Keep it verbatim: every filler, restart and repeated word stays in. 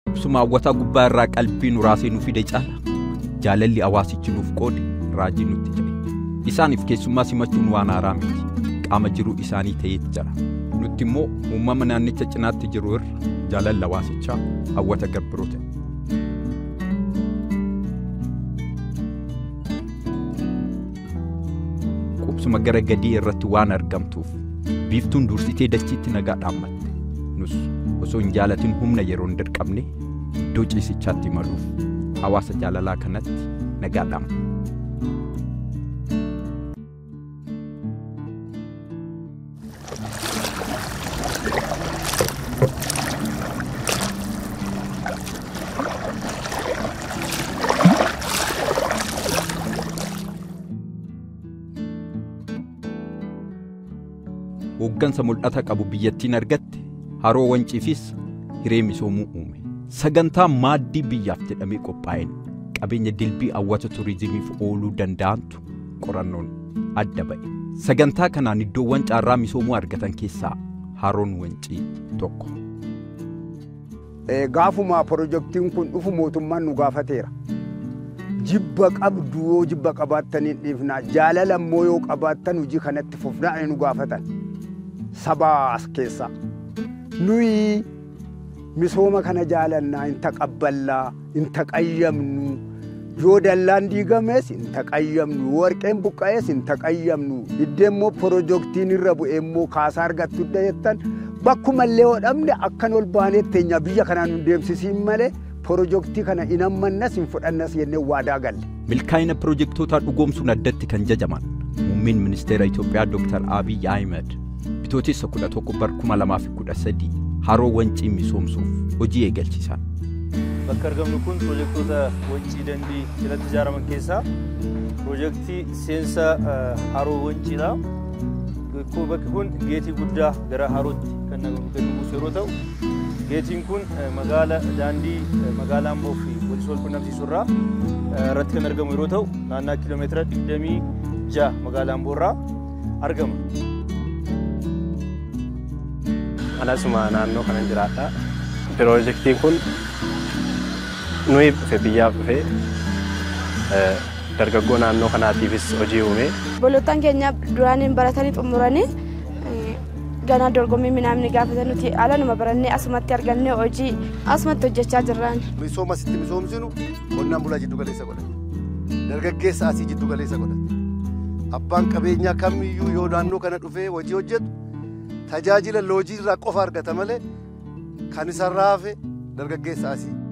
Suma wata gubbaa irraa qalbii nu raasee nu fide caala jaalalli hawaasichi nuuf qoode raajii nutti ta'e. Isaaniif keessummaa simachuun waan haaraa miti. Qaama jiruu isaanii ta'ee jira. Nutti immoo uumama naannicha cinaatti jiru irra jaalalli hawaasichaa hawwata gabbiroota. Qubsuma gara gadii irratti waan argamtuuf biiftuun dursitee dachiitti nagaa dhaammatte. Nus osoo hin jaalatin humna yeroo hin dirqamne iddoo ciisichaatti maluuf hawaasa jaalalaa kanatti nagaa dhaamna. Hooggansa mul'ata qabu biyyattiin argatte haroo wanciifis hiree misoomuu uume. Sagantaa maaddii biyyaaf jedhamee qophaa'een qabeenya dilbii hawwata turizimiif ooluu danda'antu qorannoon adda ba'e. Sagantaa kanaan iddoowwan caarraa misoomuu argatan keessaa haroon wancii tokko. Gaafuma pirojektiin kun dhufu mootummaan nu gaafateera. Jibba qabdu yoo jibba qabaattaniin dhiifnaa jaalala immoo yoo qabaattan hojii kanatti fufnaa nu gaafatan. Sabaas keessa nuyi misooma kana jaalannaa in taqabballaa in taqayyamnu yoo dallaan diigames in taqayyamnu warqeen buqqa'es in taqayyamnu iddeemmoo pirojektiin irra bu'ee immoo kaasaa argattu jettan bakkuma illee hodhamne akkan ol baanetti teenya biyya kanaan nu deemsisiin malee pirojektii kana in ammannas in fudhannas jennee waadaa galle. Milkaa'ina pirojektoota dhugoomsuun addatti kan jajaman muummeen ministeera Itoophiyaa Dooktar Abiy Ahmed Bitooteessa kudha tokko bara kuma lamaa fi kudha sadii haroo wancii misoomsuuf hojii eegalchiisan. Bakka argamnu kun pirojektoota wancii dandii jalatti ijaaraman keessaa pirojektii seensa haroo wanciidha. Bakki kun geetii guddaa gara harootti kan nama buusu yeroo ta'u, geetiin kun magaala daandii magaalaa Amboo fi Walisoo wal quunnamsiisuu irraa irratti kan argamu yeroo ta'u, naannoo kiiloomeetira digdamii ja'a magaalaa Amboo irraa argama. Anasuma naannoo kana jiraadha. Pirojektiin kun nuyi biyyaaf dhufe dargaggoo naannoo kanaatiifis hojii uume. Bolootaan keenya duraaniin baratanii xumuranii ganaa dorgommii midhaanii gaafatan nuti ala numa barannee asumatti argannee hojii asumatti hojjechaa jirraan. Misooma sitti misoomsinu qonnaan bulaa jiddu galeessa godhate. Dargaggeessa asii jiddu galeessa godhate. Abbaan qabeenyaa kamiyyuu yoo naannoo kana dhufee hojii hojjetu tajaajila loojii irraa qofa argata malee kan isarraa hafe dargaggeessa asii.